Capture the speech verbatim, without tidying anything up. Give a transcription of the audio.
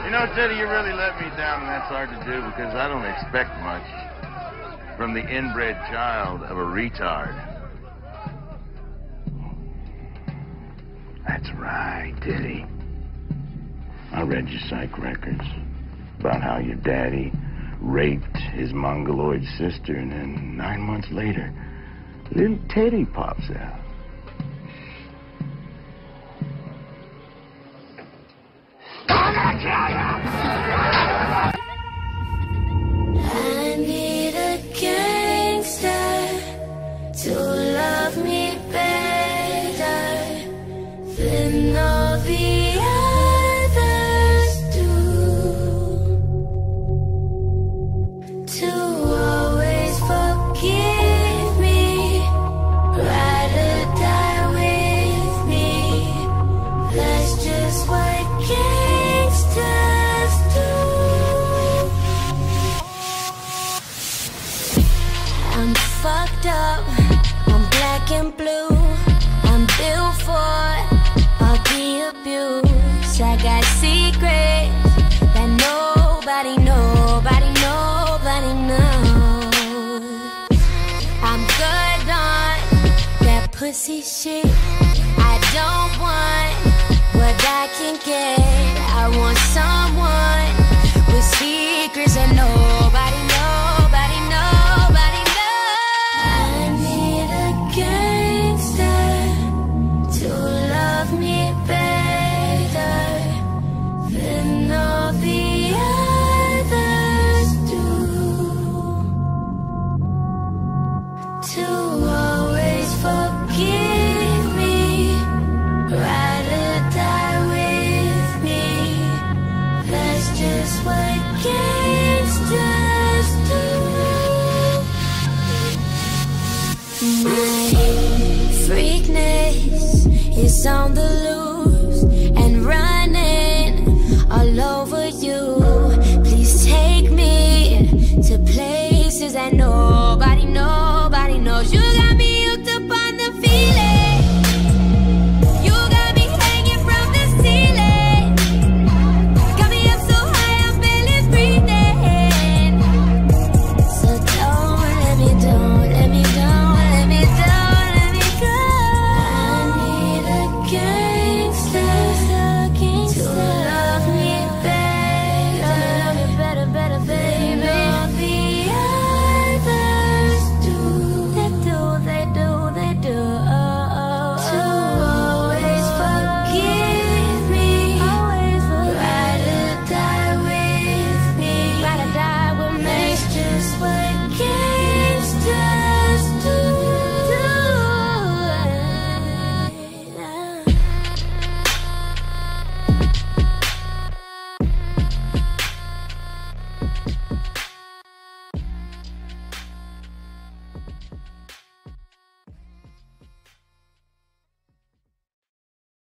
You know, Teddy, you really let me down, and that's hard to do because I don't expect much from the inbred child of a retard. That's right, Teddy. I read your psych records about how your daddy raped his mongoloid sister, and then nine months later, little Teddy pops out. I need a gangster to love me better than all the others do, to always forgive me, ride or die with me. That's just what gangsters do. I'm fucked up, I'm black and blue, I'm built for all the abuse. I got secrets that nobody, nobody, nobody knows. I'm good on that pussy shit. I don't want what I can get. I want someone with secrets that nobody, nobody, nobody knows. I need a gangster to love me better than all the others do, to always forgive me, ride or die with me. That's just what gangsters do. My freakness is on the loose.